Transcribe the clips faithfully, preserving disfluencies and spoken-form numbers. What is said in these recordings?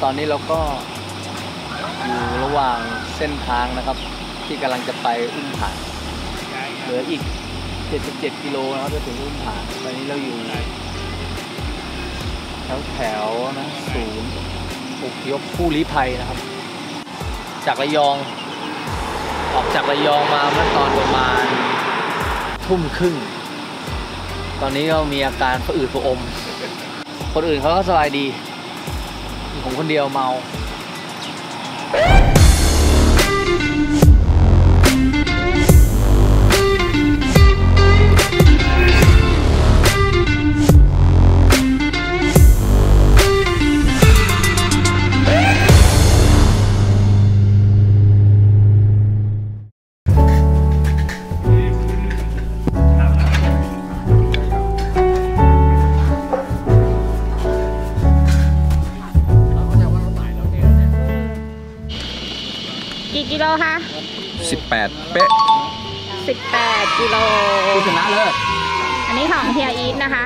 ตอนนี้เราก็อยู่ระหว่างเส้นทางนะครับที่กำลังจะไปอุ้มผางเหลืออีกเจ็ดสิบเจ็ดกิโลนะครับจะถึงอุ้มผางตอนนี้เราอยู่แถวแถวนะศูนย์อพยพผู้ลี้ภัยนะครับจากระยองออกจากระยองมาเมื่อตอนประมาณทุ่มครึ่งตอนนี้ก็มีอาการผะอืดผะอมคนอื่นเขาก็สบายดีผมคนเดียวเมากี่กิโลคะสิบแปดเป๊ะสิบแปดกิโลผู้ชนะเลิศอันนี้ของเฮียอีทนะคะ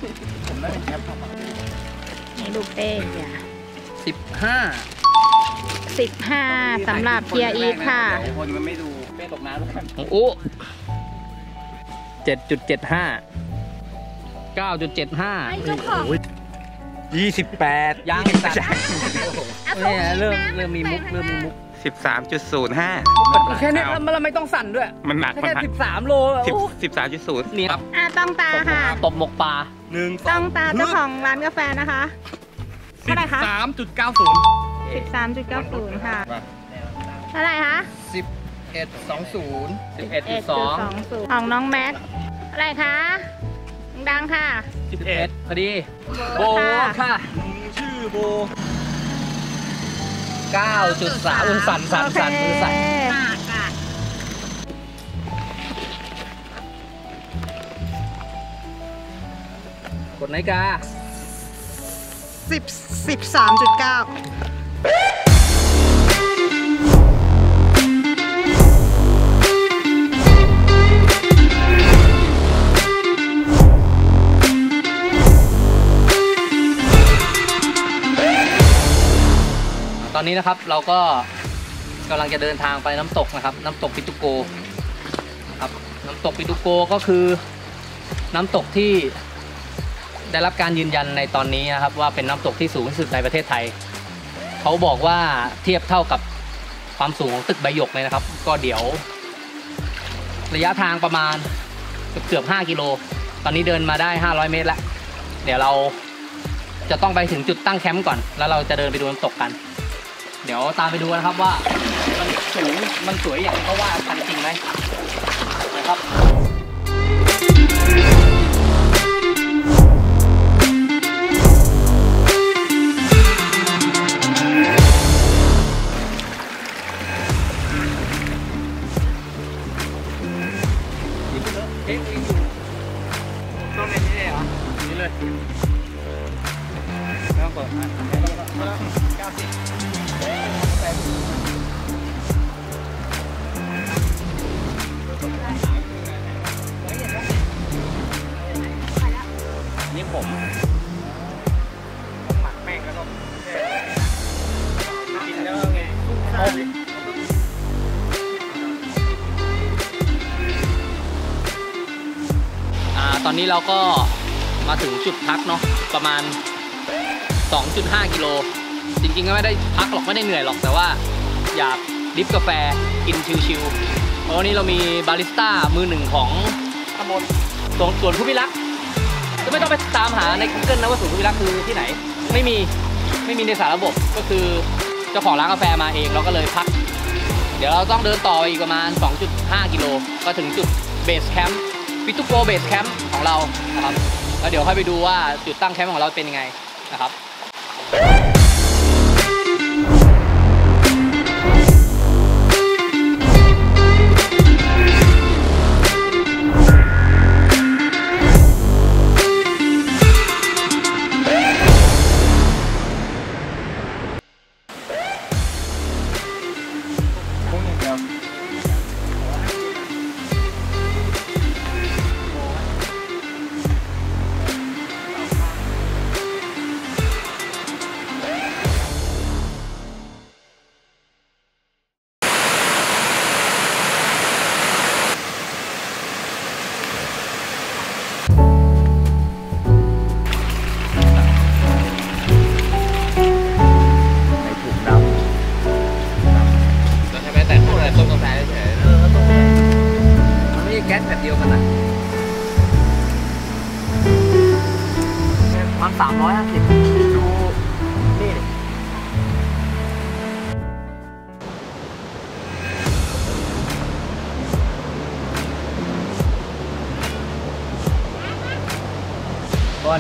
นี่ลูกเต้เนี่ยสิบห้าสิบห้าสำหรับเฮียอีทค่ะคนมันไม่ดูเป้ตกน้ำแล้วกันของอู้เจ็ดจุดเจ็ดห้าเก้าจุดเจ็ดห้ายี่สิบแปดยังสัตว์เนี่ยเริ่มเริ่มมีมุกเริ่มมีมุกสิบสามจุดศูนย์ห้าแค่นี้เราไม่ต้องสั่นด้วยมันหนักแค่สิบสามโลสิบสามจุดศูนย์นี่ครับอ่ะต้องตาค่ะตบหมกปลาหนึ่งต้องตาเจ้าของร้านกาแฟนะคะเท่าไหร่คะสามจุดเก้าศูนย์สิบสามจุดเก้าศูนย์ค่ะเท่าไหร่คะสิบเอ็ดสองศูนย์สิบเอ็ดจุดสองของน้องแม็กเท่าไหร่คะดังค่ะสิบเอ็ดพอดีโบค่ะชื่อโบเก้าจุดสามอุ้งสั่นสั่นสั่นมือสั่นกดนาฬิกาสิบสิบสามจุดเก้าตอนนี้นะครับเราก็กำลังจะเดินทางไปน้ำตกนะครับน้ำตกปิตุโกครับน้ำตกปิตุโกก็คือน้ำตกที่ได้รับการยืนยันในตอนนี้นะครับว่าเป็นน้ำตกที่สูงที่สุดในประเทศไทยเขาบอกว่าเทียบเท่ากับความสูงของตึกใบหยกเลยนะครับก็เดี๋ยวระยะทางประมาณเกือบห้ากิโลตอนนี้เดินมาได้ห้าร้อยเมตรแล้วเดี๋ยวเราจะต้องไปถึงจุดตั้งแคมป์ก่อนแล้วเราจะเดินไปดูน้ำตกกันเดี๋ยวตามไปดูนะครับว่ามันสูงมันสวยอย่างที่เขาว่ากันจริงไหมนะครับเอ๊ะต้องเป็นนี่เลยเหรอนี่เลยต้องเปิดนะเก้าสิบนี่ผมหมักแป้งแล้วก็กินแล้วไงอ่าตอนนี้เราก็มาถึงจุดพักเนาะประมาณ สองจุดห้า กิโลจริงๆก็ไม่ได้พักหรอกไม่ได้เหนื่อยหรอกแต่ว่าอยากดริฟกาแฟกินชิลๆเพราะวันนี้เรามีบาริสต้ามือหนึ่งของตำบลสวนผู้พิรักษ์ก็ไม่ต้องไปตามหาใน Google นะว่าสวนผู้พิรักษ์คือที่ไหนไม่มีไม่มีในสารระบบก็คือเจ้าของร้านกาแฟมาเองเราก็เลยพักเดี๋ยวเราต้องเดินต่ออีกประมาณ สองจุดห้า กิโลก็ถึงจุดเบสแคมป์ปิตุโกเบสแคมป์ของเรานะครับแล้วเดี๋ยวค่อยไปดูว่าจุดตั้งแคมป์ของเราเป็นยังไงนะครับ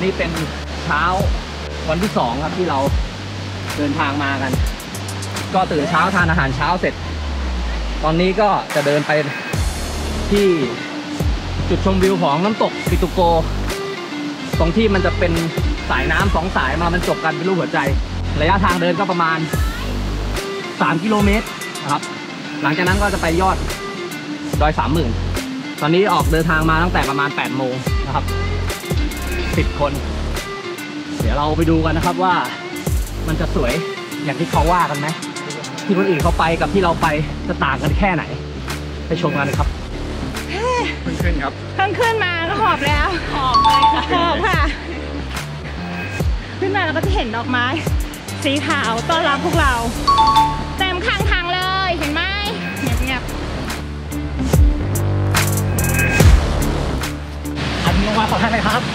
นี้เป็นเช้าวันที่สองครับที่เราเดินทางมากัน ก็ตื่นเช้าทานอาหารเช้าเสร็จ ตอนนี้ก็จะเดินไปที่จุดชมวิวของน้ำตกปิตุโก ตรงที่มันจะเป็นสายน้ำสองสายมามันจบกันเป็นรูปหัวใจ ระยะทางเดินก็ประมาณสามกิโลเมตรนะครับหลังจากนั้นก็จะไปยอดดอยสามหมื่นตอนนี้ออกเดินทางมาตั้งแต่ประมาณแปดโมงนะครับสิบคน เดี๋ยวเราไปดูกันนะครับว่ามันจะสวยอย่างที่เขาว่ากันไหมที่คนอื่นเขาไปกับที่เราไปจะต่างกันแค่ไหนไปชมกันเลยครับเพิ่งขึ้นครับเพิ่งขึ้นมาก็หอบแล้ว หอบเลยค่ะหอบค่ะ ขึ้นมาเราก็จะเห็นดอกไม้ สีขาวต้อนรับพวกเรา เต็มข้างทางเลยเห็นไหมเงียบอันนี้ลงมาขอท่านเลยครับ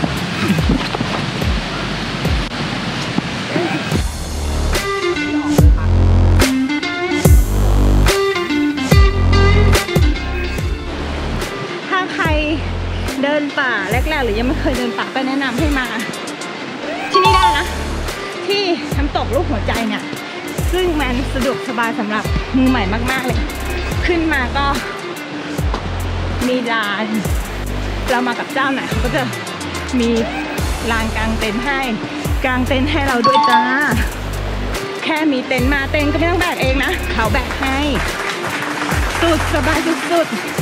ๆถ้าใครเดินป่าแรกๆหรือยังไม่เคยเดินป่าก็แนะนำให้มา ที่นี่ได้นะ ที่น้ำตกรูปหัวใจเนี่ย ซึ่งมันสะดวกสบายสำหรับมือใหม่มากๆเลย ขึ้นมาก็มีลานเรามากับเจ้าไหนเขาก็จะมีลานกางเต็นท์ให้กางเต็นท์ให้เราด้วยจ้า แค่มีเต็นท์มาเต็นท์ก็ไม่ต้องแบกเองนะเขาแบกให้สุดสบายสุด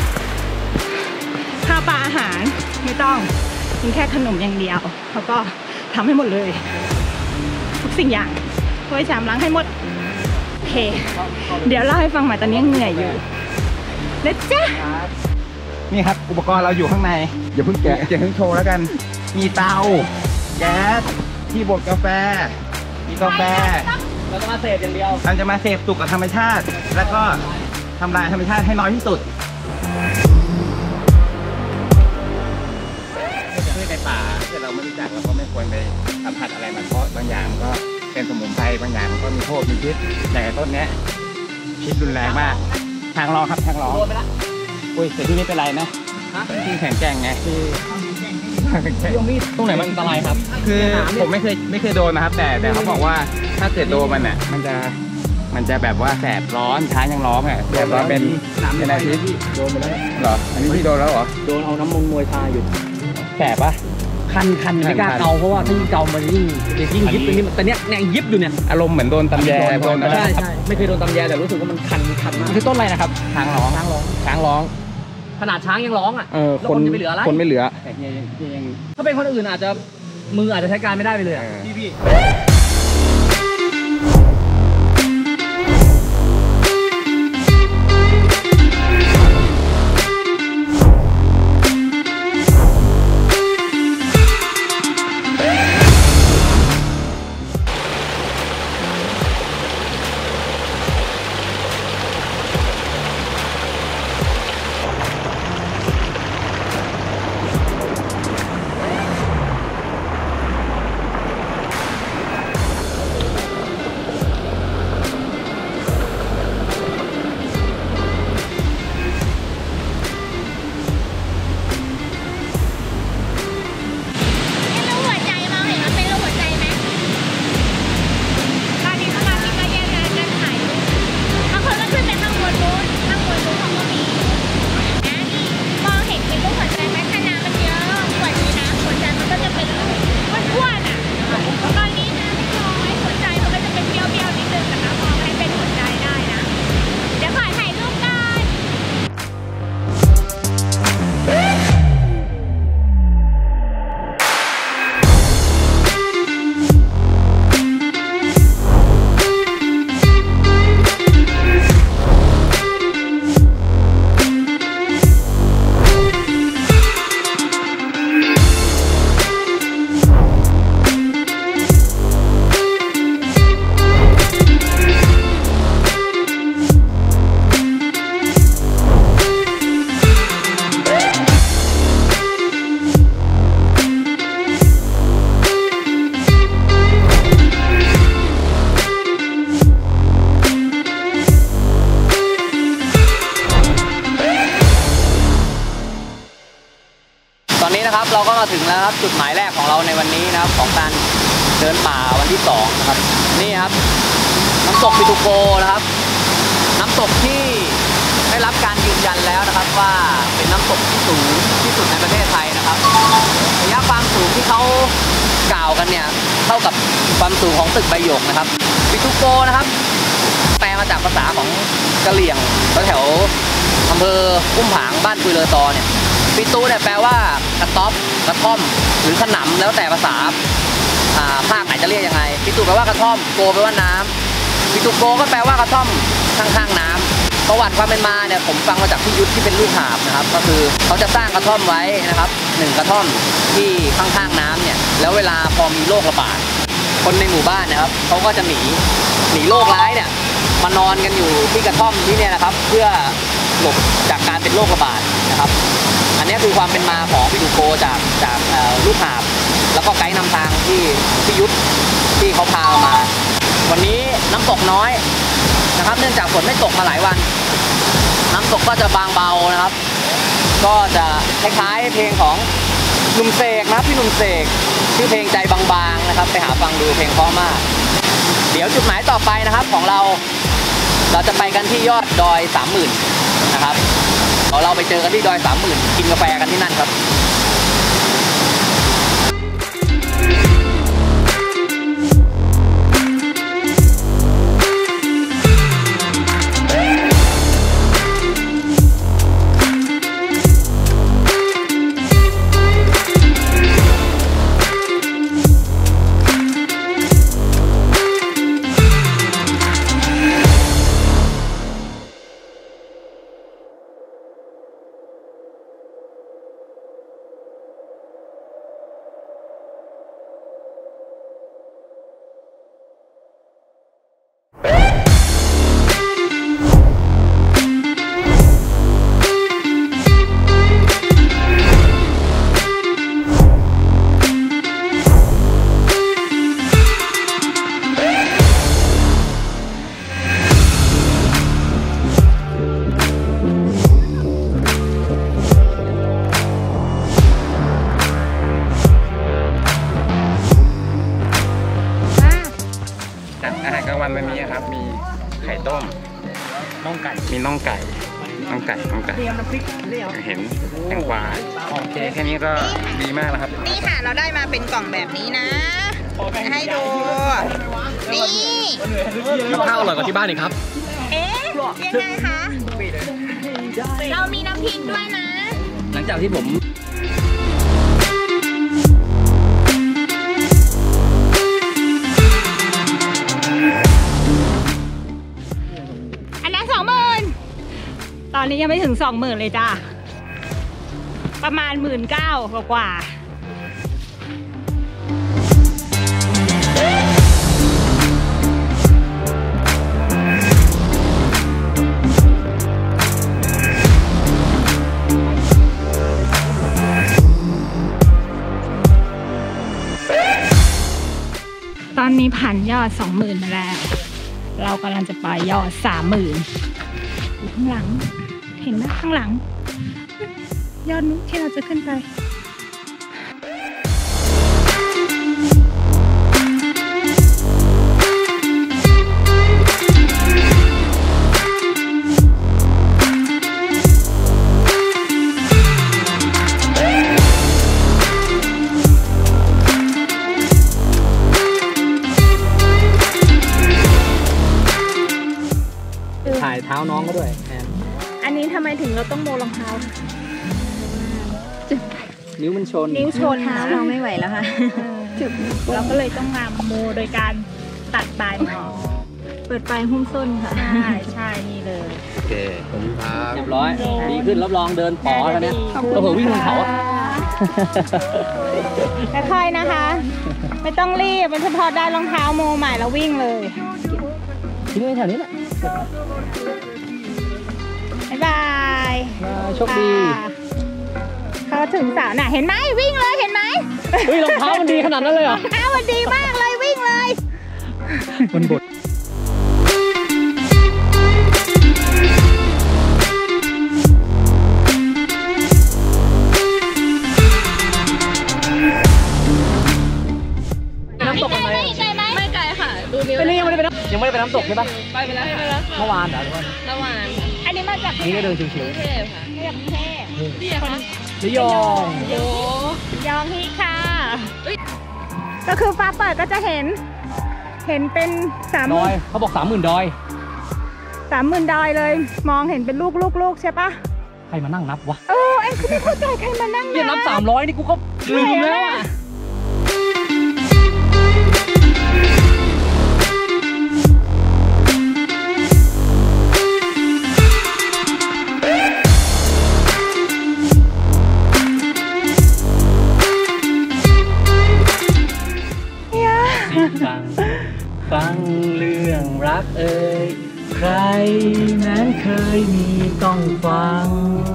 ๆข้าวปลาอาหารไม่ต้องมีแค่ขนมอย่างเดียวเขาก็ทำให้หมดเลยทุกสิ่งอย่างถ้วยชามล้างให้หมดโอเคเดี๋ยวเล่าให้ฟังใหม่ตอนนี้ยังเหนื่อยอยู่นะจ๊ะนี่ครับอุปกรณ์เราอยู่ข้างในอย่าเพิ่งแกะอย่าเพิ่งโชว์แล้วกัน มีเตาแก๊สที่บดกาแฟ มีกาแฟเราจะมาเสพอย่างเดียวเราจะมาเสพสุขกับธรรมชาติ แล้วก็ทำลายธรรมชาติให้น้อยที่สุดพืชในป่าถ้าเราไม่รู้จักเราก็ไม่ควรไปสัมผัสอะไรมันเพราะบางอย่างมันก็เป็นสมุนไพรบางอย่างมันก็มีโทษมีพิษอย่างไอ้ต้นเนี้ยพิษรุนแรงมากทางรองครับทางรองโดนไปละอุ้ยแต่ที่นี่เป็นไรนะฮะที่แข็งแกร่งไงที่ยมีดตรงไหนมันอันตรายครับคือผมไม่เคยไม่เคยโดนนะครับ แต่แต่เขาบอกว่าถ้าเกิดโดนมันอ่ะมันจะมันจะแบบว่าแสบร้อนช้ายังร้องอ่ะแบบว่าเป็นเป็นอะไรที่โดนไปแล้วเหรออันนี้พี่โดนแล้วเหรอโดนเอาน้ำมันมวยทาอยู่แสบปะคันคันไม่กล้าคันเกาเพราะว่าถ้ายิ่งเกามันจะยิ่งจะยิ่งยิบตรงนี้แต่เนี้ยเนี่ยยิบอยู่เนี่ยอารมณ์เหมือนโดนตำแยโดนอะไรใช่ใช่ไม่เคยโดนตำแยแต่รู้สึกว่ามันคันคันมากคือต้นอะไรนะครับช้างร้องช้างร้องช้างร้องขนาดช้างยังร้องอ่ะเออแล้วคนจะไปเหลืออะไรคนไม่เหลือแต่เฮียยังเฮียยังถ้าเป็นคนอื่นอาจจะมืออาจจะใช้การไม่ได้ไปเลยอะเออพี่พี่นะครับจุดหมายแรกของเราในวันนี้นะครับของการเดินป่าวันที่สองนะครับนี่ครับน้ำตกปิตุโกนะครับน้ำตกที่ได้รับการยืนยันแล้วนะครับว่าเป็นน้ำตกที่สูงที่สุดในประเทศไทยนะครับระยะความสูงที่เขากล่าวกันเนี่ยเท่ากับความสูงของตึกใบหยกนะครับปิตุโกนะครับแปลมาจากภาษาของกะเหรี่ยงแถวอำเภออุ้มผางบ้านคุยเลอตอเนี่ยปิตุเนี่ยแปลว่ากระต๊อบกระท่อมหรือขนำแล้วแต่ภาษาภาคไหนจะเรียกยังไงปิตุแปลว่ากระท่อมโกแปลว่าน้ำปิตุโกก็แปลว่ากระท่อมข้างๆน้ำประวัติความเป็นมาเนี่ยผมฟังมาจากพี่ยุทธที่เป็นลูกหาบนะครับก็คือเขาจะสร้างกระท่อมไว้นะครับหนึ่งกระท่อมที่ข้างๆน้ำเนี่ยแล้วเวลาพอมีโรคระบาดคนในหมู่บ้านนะครับเขาก็จะหนีหนีโรคร้ายเนี่ยมานอนกันอยู่ที่กระท่อมที่เนี่ยนะครับเพื่อหลบจากการเป็นโรคระบาดนะครับอันนี้คือความเป็นมาของปิตุโกจากจากลูกหาบแล้วก็ไกด์นำทางที่พี่ยุทธที่เขาพามาวันนี้น้ำตกน้อยนะครับเนื่องจากฝนไม่ตกมาหลายวันน้ำตกก็จะบางเบานะครับก็จะคล้ายๆเพลงของหนุ่มเสกนะพี่หนุ่มเสกชื่อเพลงใจบางๆนะครับไปหาฟังดูเพลงเพราะมากเดี๋ยวจุดหมายต่อไปนะครับของเราเราจะไปกันที่ยอดดอยสามหมื่นนะครับเราไปเจอกันที่ดอยสามหมื่นกินกาแฟกันที่นั่นครับอาหารกลางวันวันนี้ครับมีไข่ต้มน่องไก่มีน่องไก่น่องไก่น่องไก่เห็นแตงกวาโอเคแค่นี้ก็ดีมากแล้วครับนี่ค่ะเราได้มาเป็นกล่องแบบนี้นะให้ดูนี่กับข้าวอร่อยกว่าที่บ้านอีกครับเอ๊ะยังไงคะเรามีน้ำพริกด้วยนะหลังจากที่ผมตอนนี้ยังไม่ถึงสองหมื่นเลยจ้าประมาณหมื่นเก้ากว่าตอนนี้ผ่านยอดสองหมื่นมาแล้วเรากำลังจะไปยอดสามหมื่นอยู่ข้างหลังเห็นไหมข้างหลังยอดนู้นที่เราจะขึ้นไปถ่ายเท้าน้องก็ด้วยอันนี้ทำไมถึงเราต้องโมรองเท้านิ้วมันชนนิ้วชนเท้าเราไม่ไหวแล้วค่ะเราก็เลยต้องมาโมโดยการตัดปลายมันออกเปิดปลายหุ้มส้นค่ะใช่ใช่นี่เลยโอเคผมพาเรียบร้อยดีขึ้นรับรองเดินป๋อแล้วเนี่ยก็เผื่อวิ่งลงเขาค่อยๆนะคะไม่ต้องรีบมันเฉพาะได้รองเท้าโมใหม่แล้ววิ่งเลยทิ้งไว้แถวนี้แหละบ๊ายบายโชคดีเขาถึงสาวน่ะเห็นไหมวิ่งเลยเห็นไหมเฮ้ยรองเท้ามันดีขนาดนั้นเลยเหรอรองเท้ามันดีมากเลยวิ่งเลยมันบดไปนี่ยังไม่ได้ไปน้ำยังไม่ได้ไปน้ำตกใช่ปะไปไปแล้วไปแล้วเมื่อวานเหรอหรือว่าระหว่างอันนี้มาจากนี่ก็เดินชิวกรุงเทพค่ะมาจากกรุงเทพพี่อะคะๆระยองโอ้ยองฮิค่ะ ก็คือฟ้าเปิดก็จะเห็น เห็นเป็นสามหดอมื่ยนเขาบอกสามหมื่นดอยสามหมื่นดอยเลย มองเห็นเป็นลูกลูกลูกใช่ปะใครมานั่งนับวะเออเอ็งคือไม่เข้าใจใครมานั่งเนี่ยนับสามร้อยนี่กูก็ลืมแล้วอะ ฟังฟังเรื่องรักเอ่ยใครนั้นเคยมีต้องฟัง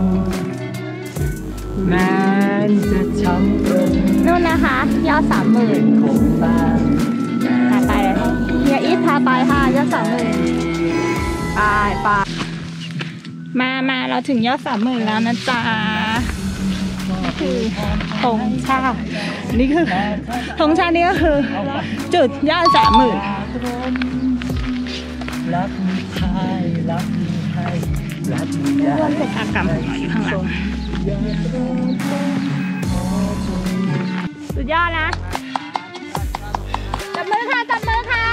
แม้จะช้ำตรงนู่นนะคะ ยอดสามหมื่นคงบ้างพาไปเลยเฮียอีทพาไปค่ะยอดสามหมื่นไปไปมามาเราถึงยอดสามหมื่นแล้วนะจ๊ะคือธงชาตินี่คือธงชาตินี่ก็คือ จุดยอดสามหมื่นรักมีใครรักมีใครรักมีได้ร่วมกิจกรรมอยู่ข้างหลังสุดยอดนะจับมือค่ะจับมือค่ะ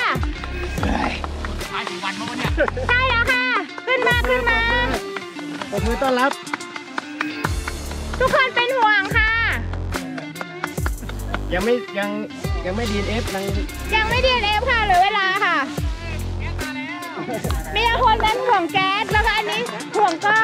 ใช่แล้วค่ะ ขึ้นมาขึ้นมาปรบมือต้อนรับทุกคนเป็นห่วงค่ะยังไม่ยังยังไม่ดีเอฟยังยังไม่ดีเอฟค่ะเหลือเวลาค่ะ มีคนเป็นห่วงแก๊สแล้วก็อันนี้ห่วงกล้อง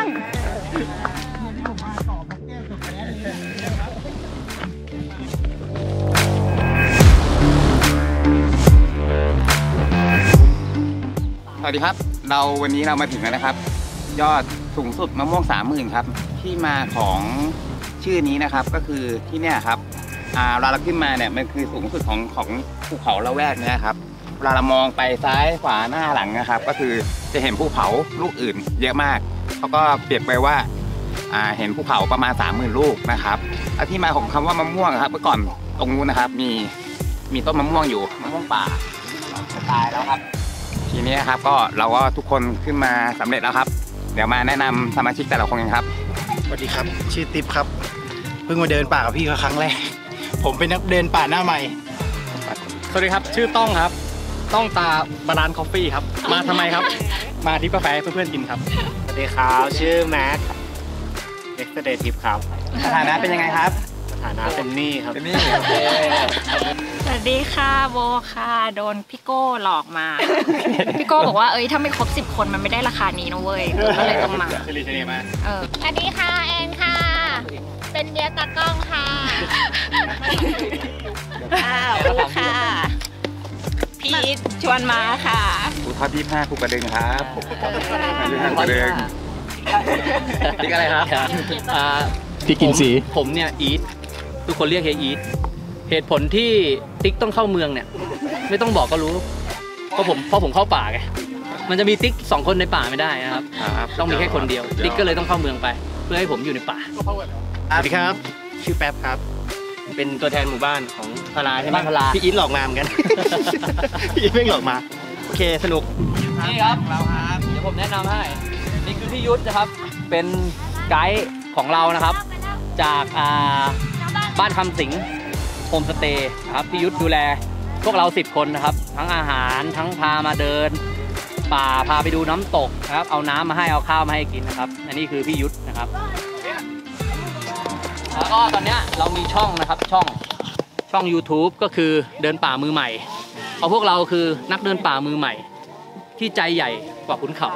สวัสดีครับ เราวันนี้เรามาถึงแล้วนะครับ ยอดสูงสุดมะม่วงสามหมื่นครับที่มาของชื่อนี้นะครับก็คือที่เนี่ยครับอ่าเวลาเราขึ้นมาเนี่ยมันคือสูงสุดของของภูเขาละแวกเนี่ยครับเวลาเรามองไปซ้ายขวาหน้าหลังนะครับ ก็คือจะเห็นภูเขาลูกอื่นเยอะมากเขาก็เปรียบไปว่าอ่าเห็นภูเขาประมาณสามหมื่นลูกนะครับและที่มาของคำว่ามะม่วงครับเมื่อก่อนตรงนู้นนะครับมีมีต้นมะม่วงอยู่มะม่วงป่าตายแล้วครับ ทีนี้ครับก็เราก็ทุกคนขึ้นมาสำเร็จแล้วครับ เดี๋ยวมาแนะนำสมาชิกแต่ละคนกันครับสวัสดีครับ ชื่อติ๊บครับ เพิ่งมาเดินป่ากับพี่เขาครั้งแรก ผมเป็นนักเดินป่าหน้าใหม่สวัสดีครับ ชื่อต้องครับ ต้องตาบาลานคอฟฟี่ครับ มาทำไมครับ มาทิปกาแฟให้เพื่อนๆกินครับสวัสดีครับ ชื่อแม็กเอ็กซ์เดย์ทิปครับสถานะเป็นยังไงครับสถานะเป็นหนี้ครับเป็นนี่โอเคสวัสดีค่ะโบค่ะโดนพี่โก้หลอกมา พี่โก้บอกว่าเอ้ยถ้าไม่ครบสิบคนมันไม่ได้ราคานี้นะเว้ยก็เลยต้องมาเฉลี่ยเฉลี่ยมาเออสวัสดีค่ะแอนค่ะ เป็นเดียตากล้องค่ะอ้าวค่ะ พีทชวนมาค่ะภูทอดที่ห้าภูกระดึงครับภูกระดึงพริกอะไรครับอ่าพี่กินสีผมผมเนี่ยอีททุกคนเรียกเฮียอีทเหตุผลที่ติ๊กต้องเข้าเมืองเนี่ย ไม่ต้องบอกก็รู้เพราะผมเพราะผมเข้าป่าไงมันจะมีติ๊กสองคนในป่าไม่ได้นะครับ ต้องมีแค่คนเดียว ติ๊กก็เลยต้องเข้าเมืองไป เพื่อให้ผมอยู่ในป่าสวัสดีครับ ชื่อแป๊บครับ เป็นตัวแทนหมู่บ้านของพาราใช่ไหมบ้านพาราพี่อิทหลอกมาเหมือนกัน พี่อิทไม่หลอกมา โอเค สนุกนี่ครับเราครับเดี๋ยวผมแนะนำให้ นี่คือพี่ยุทธนะครับ เป็นไกด์ของเรานะครับ จากอ่าบ้านคำสิงโฮมสเตย์นะครับพี่ยุทธดูแลพวกเราสิบคนนะครับ ทั้งอาหารทั้งพามาเดิน ป่าพาไปดูน้ำตกนะครับ เอาน้ำมาให้เอาข้าวมาให้กินนะครับ อันนี้คือพี่ยุทธนะครับ แล้วก็ตอนเนี้ยเรามีช่องนะครับช่องช่อง YouTube ก็คือเดินป่ามือใหม่เพราะพวกเราคือนักเดินป่ามือใหม่ ที่ใจใหญ่กว่าขุนเขา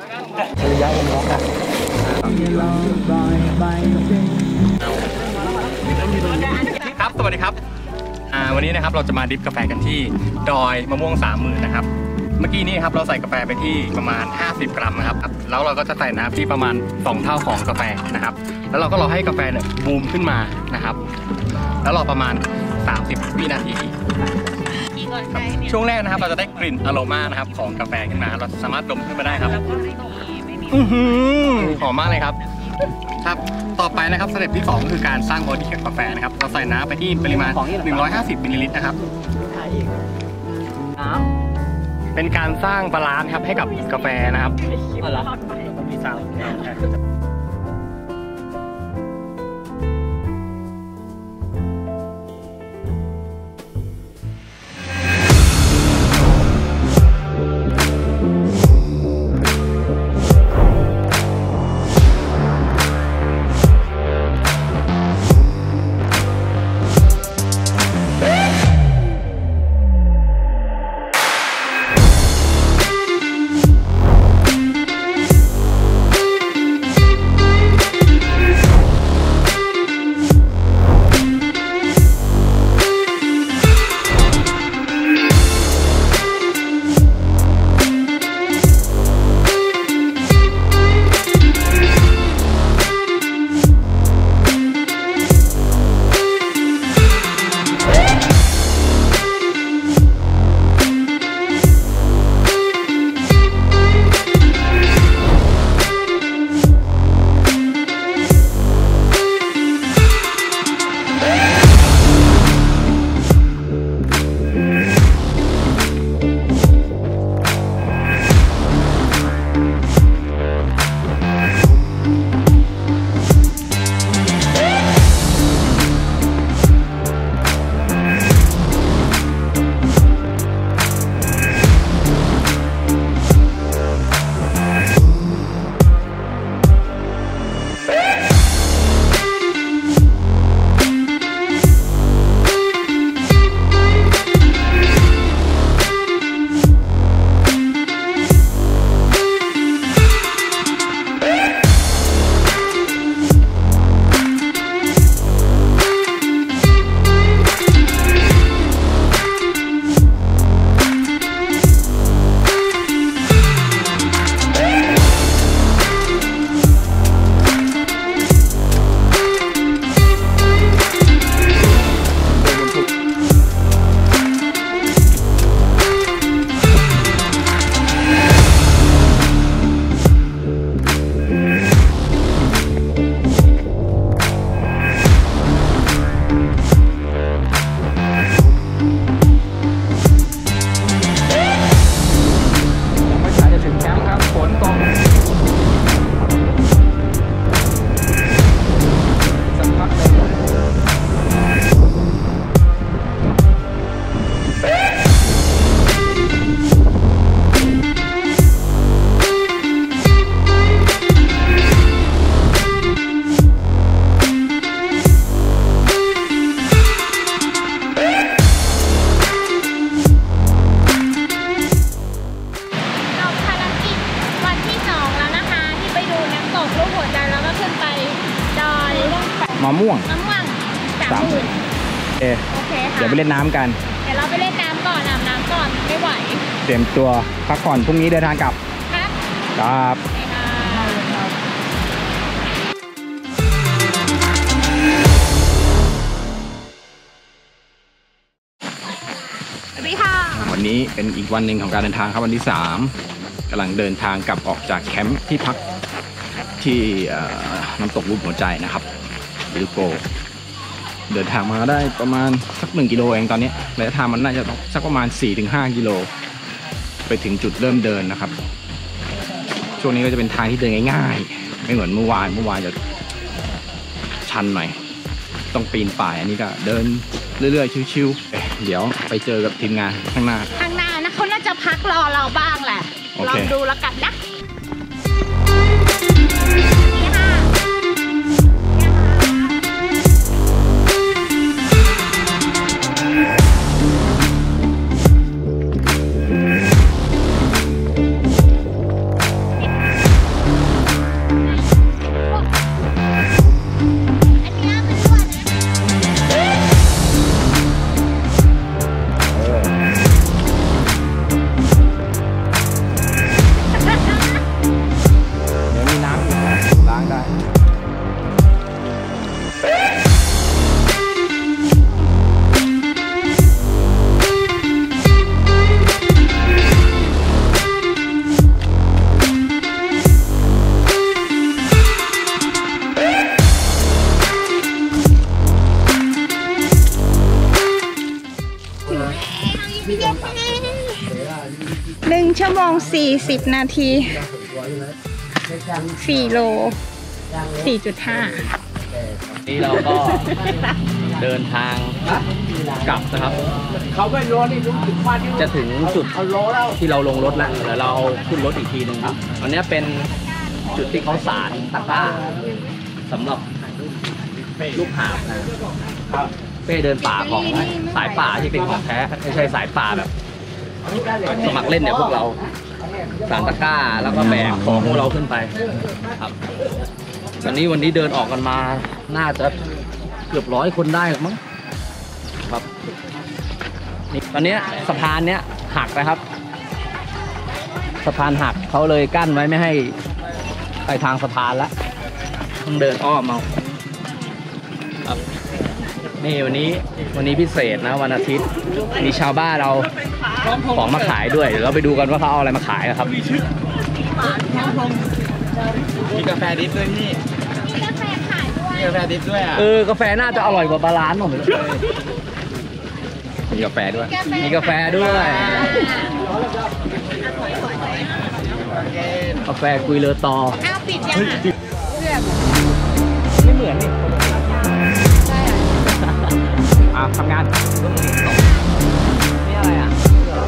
ครับ สวัสดีครับอ่าวันนี้นะครับเราจะมาดริฟกาแฟกันที่ดอยมะม่วงสามหมื่นนะครับ เมื่อกี้นี้ครับเราใส่กาแฟไปที่ประมาณห้าสิบกรัมนะครับ แล้วเราก็จะใส่น้ำที่ประมาณสองเท่าของกาแฟนะครับ แล้วเราก็รอให้กาแฟเนี่ยบูมขึ้นมานะครับ แล้วรอประมาณสามสิบวินาที ช่วงแรกนะครับเราจะได้กลิ่นอโรมานะครับของกาแฟขึ้นมา เราสามารถดมขึ้นมาได้ครับอื้อหือหอมมากเลยครับ ครับต่อไปนะครับสเต็ปที่สองก็คือการสร้างบอดี้กับกาแฟนะครับเราใส่น้ำไปที่ปริมาณหนึ่งร้อยห้าสิบมิลลิลิตรนะครับน้ำเป็นการสร้างบาลานซ์ครับให้กับกาแฟนะครับอ๋อเหรอมีซาวด์มะม่วงมะม่วงสามหมื่นเอโอเคค่ะเดี๋ยวไปเล่นน้ำกันเดี๋ยวเราไปเล่นน้ำก่อนอาบน้ำก่อนไม่ไหวเตรียมตัวพักผ่อนพรุ่งนี้เดินทางกลับครับครับไปค่ะสวัสดีค่ะวันนี้เป็นอีกวันหนึ่งของการเดินทางครับวันที่สามกำลังเดินทางกลับออกจากแคมป์ที่พักที่น้ำตกรูปหัวใจนะครับลิโกเดินทางมาได้ประมาณสักหนึ่งกิโลเองตอนนี้ระยะทางมันน่าจะสักประมาณ สี่ถึงห้า กิโลไปถึงจุดเริ่มเดินนะครับช่วงนี้ก็จะเป็นทางที่เดินง่ายๆไม่เหมือนเมื่อวานเมื่อวานจะชันหน่อยต้องปีนป่ายอันนี้ก็เดินเรื่อยๆชิวๆเดี๋ยวไปเจอกับทีมงานข้างหน้าข้างหน้านะเขาน่าจะพักรอเราบ้างแหละโอลอเคงดูแล้วกันนะเดี๋ยวมีน้ำอยู่หนึ่งชั่วโมงสี่สิบนาทีสี่โลสี่จุดห้านี่เราก็เดินทางกลับนะครับจะถึงจุดที่เราลงรถแล้วเดี๋ยวเราขึ้นรถอีกทีหนึ่งครับอันนี้เป็นจุดที่เขาสารตะกร้าสำหรับลูกหาบนะครับเป้เดินป่าของสายป่าที่เป็นของแท้ไม่ใช่สายป่าแบบสมัครเล่นเนี่ยพวกเราสารตะกร้าแล้วก็แบกของพวกเราขึ้นไปครับวันนี้วันนี้เดินออกกันมาน่าจะเกือบร้อยคนได้หรือมั้งครับนี่ตอนนี้สะพานเนี้ยหักนะครับสะพานหักเขาเลยกั้นไว้ไม่ให้ไปทางสะพานแล้วต้องเดินอ้อมเอาครับนี่วันนี้วันนี้พิเศษนะวันอาทิตย์มีชาวบ้านเราของมาขายด้วยเดี๋ยวเราไปดูกันว่าเขาเอาอะไรมาขายนะครับมีกาแฟดิฟด้วยพี่มีกาแฟขายด้วยมีกาแฟดิฟด้วยอ่ะเออกาแฟน่าจะอร่อยกว่าบาลานซ์ผมเลยมีกาแฟด้วยมีกาแฟด้วยกาแฟกุยเลอตออ้าวปิดยังไม่เหมือนนี่อ่ะทำงานนี่อะไรอ่ะ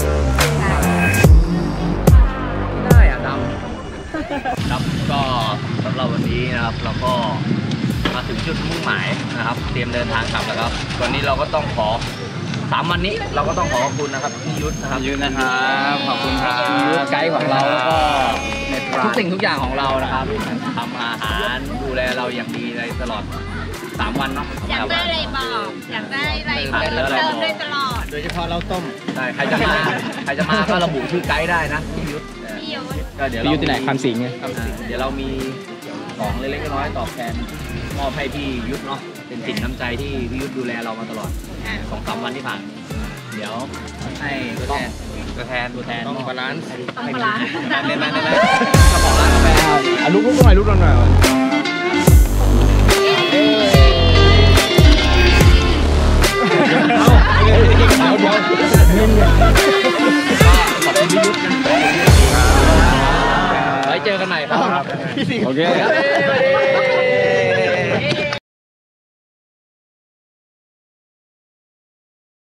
ไม่ได้อ่ะดำครับก็สำหรับวันนี้นะครับเราก็มาถึงจุดมุ่งหมายนะครับเตรียมเดินทางกลับแล้วครับวันนี้เราก็ต้องขอสามวันนี้เราก็ต้องขอขอบคุณนะครับพี่ยุทธนะครับยืนนะครับขอบคุณครับไกด์ของเราแล้วก็ทุกสิ่งทุกอย่างของเรานะครับทำอาหารดูแลเราอย่างดีในตลอดสามวันเนาะอยากได้อะไรบอกอยากได้อะไรขายแล้วอะไรเติมได้ตลอดโดยเฉพาะเราต้มได้ใครจะมาใครจะมาก็ระบุชื่อไกด์ได้นะพี่ยุทธพี่ยุทธก็เดี๋ยวพี่ยุทธที่ไหนคำสิงห์ไงอ่าเดี๋ยวเรามีของเล็กๆน้อยๆตอบแทนมอบให้พี่ยุทธเนาะเป็นสินน้ำใจที่พี่ยุทธดูแลเรามาตลอดสองสามวันที่ผ่านเดี๋ยวให้ตัวแทนตัวแทนตัวแทนต้องบาลานซ์ต้องบาลานซ์เล่นๆเล่นๆเจ้าของร้านกาแฟอ่ะลุกลุกหน่อยลุกหน่อยเดี๋ยวเดี๋ยวขอบคุณพี่ยุทธไว้เจอกันใหม่ครับโอเคเฮ้ย